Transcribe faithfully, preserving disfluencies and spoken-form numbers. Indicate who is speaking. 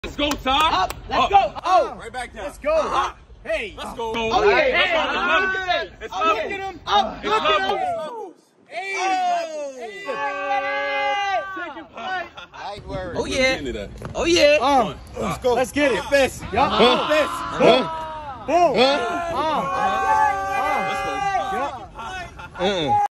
Speaker 1: Let's go, Ty.
Speaker 2: Up. Let's go. Oh.
Speaker 1: Right back down.
Speaker 2: Let's go.
Speaker 1: Uh-huh.
Speaker 2: Hey.
Speaker 1: Let's go.
Speaker 2: Oh, yeah.
Speaker 1: Hey,
Speaker 2: Hey.
Speaker 1: Let's go. It's
Speaker 2: Oh,
Speaker 1: levels.
Speaker 2: look at him. Up.
Speaker 1: It's
Speaker 2: Look at him.
Speaker 1: levels.
Speaker 2: Hey.
Speaker 3: Light word.
Speaker 4: Oh yeah. Oh yeah.
Speaker 2: Um,
Speaker 3: Let's go.
Speaker 2: let's get it. Fist. Yup.
Speaker 3: Huh?
Speaker 2: Fist.
Speaker 3: Huh?
Speaker 2: Boom. Boom.
Speaker 3: Huh?
Speaker 2: Um.
Speaker 1: Let's go.
Speaker 2: Yup.
Speaker 3: Uh-uh.